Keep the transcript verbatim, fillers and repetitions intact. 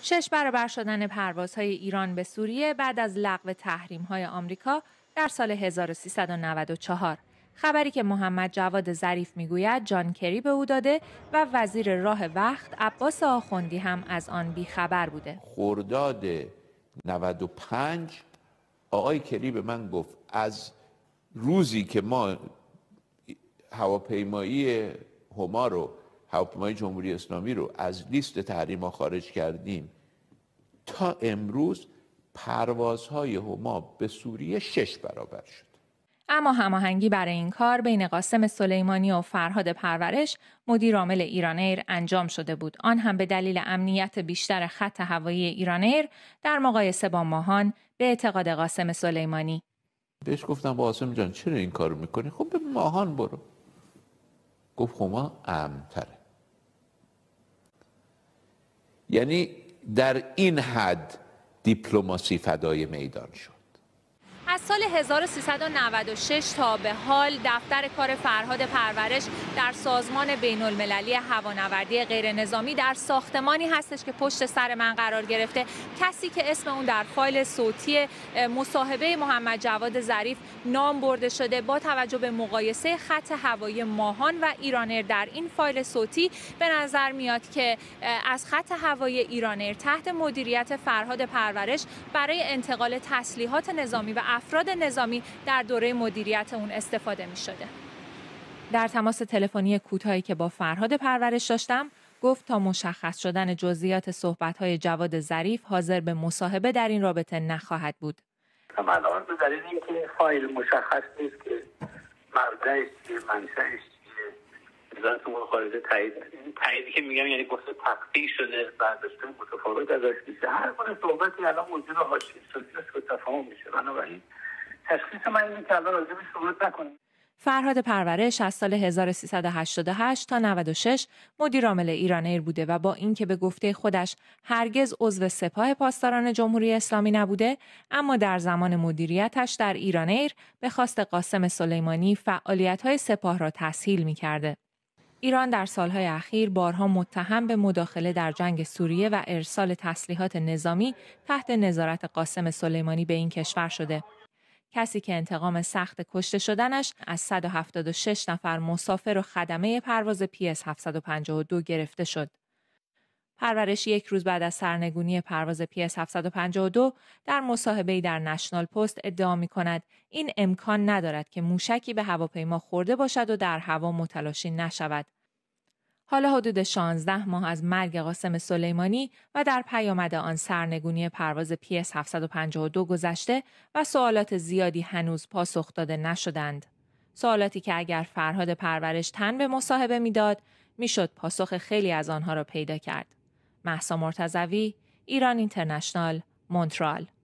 شش برابر شدن پروازهای ایران به سوریه بعد از لغو تحریم‌های آمریکا در سال هزار و سیصد و نود و چهار. خبری که محمد جواد ظریف میگوید جان کری به او داده و وزیر راه وقت عباس آخوندی هم از آن بیخبر بوده. خرداد نود و پنج آقای کری به من گفت از روزی که ما هواپیمایی هما رو هواپیمای جمهوری اسلامی رو از لیست تحریم‌ها خارج کردیم تا امروز پروازهای هما به سوریه شش برابر شد. اما هماهنگی برای این کار بین قاسم سلیمانی و فرهاد پرورش مدیر عامل ایران ایر انجام شده بود. آن هم به دلیل امنیت بیشتر خط هوایی ایران ایر در مقایسه با ماهان به اعتقاد قاسم سلیمانی. بهش گفتم قاسم جان چرا این کارو میکنی؟ خب به ماهان برو. گفت هما امن‌تره. یعنی در این حد دیپلماسی فدای میدان شد. از سال هزار و سیصد و نود و شش تا به حال دفتر کار فرهاد پرورش در سازمان بین المللی هوانوردی غیر نظامی در ساختمانی هستش که پشت سر من قرار گرفته. کسی که اسم اون در فایل صوتی مصاحبه محمد جواد ظریف نام برده شده، با توجه به مقایسه خط هوایی ماهان و ایران ایر در این فایل صوتی به نظر میاد که از خط هوایی ایران ایر تحت مدیریت فرهاد پرورش برای انتقال تسلیحات نظامی و افراد نظامی در دوره مدیریت اون استفاده می شده. در تماس تلفنی کوتاهی که با فرهاد پرورش داشتم، گفت تا مشخص شدن جزئیات صحبت‌های جواد ظریف حاضر به مصاحبه در این رابطه نخواهد بود. الان به دلیل اینکه فایل مشخص نیست که مبدأش چیه، منشأش چیه، وزارت امور خارجه تایید این تاییدی که میگم یعنی گفته تقطیع شده، برداشته متفاوت ازش میشه. هر گونه صحبتی الان موجود حاشیه سوء تفاهم میشه. بنابراین تشخیص من اینه که الان راجع بهش صحبت نکنیم. فرهاد پرورش از سال هزار و سیصد و هشتاد و هشت تا نود و شش مدیر عامل ایران ایر بوده و با اینکه به گفته خودش هرگز عضو سپاه پاسداران جمهوری اسلامی نبوده، اما در زمان مدیریتش در ایران ایر به خواست قاسم سلیمانی فعالیت‌های سپاه را تسهیل می‌کرده. ایران در سالهای اخیر بارها متهم به مداخله در جنگ سوریه و ارسال تسلیحات نظامی تحت نظارت قاسم سلیمانی به این کشور شده. کسی که انتقام سخت کشته شدنش از صد و هفتاد و شش نفر مسافر و خدمه پرواز پی اس هفتصد و پنجاه و دو گرفته شد. پرورش یک روز بعد از سرنگونی پرواز پی اس هفتصد و پنجاه و دو در مصاحبه‌ای در نشنال پست ادعا می‌کند این امکان ندارد که موشکی به هواپیما خورده باشد و در هوا متلاشی نشود. حالا حدود شانزده ماه از مرگ قاسم سلیمانی و در پیامد آن سرنگونی پرواز پی اس هفتصد و پنجاه و دو گذشته و سوالات زیادی هنوز پاسخ داده نشدند. سوالاتی که اگر فرهاد پرورش تن به مصاحبه میداد، میشد پاسخ خیلی از آنها را پیدا کرد. مهسا مرتضوی، ایران اینترنشنال، مونترال.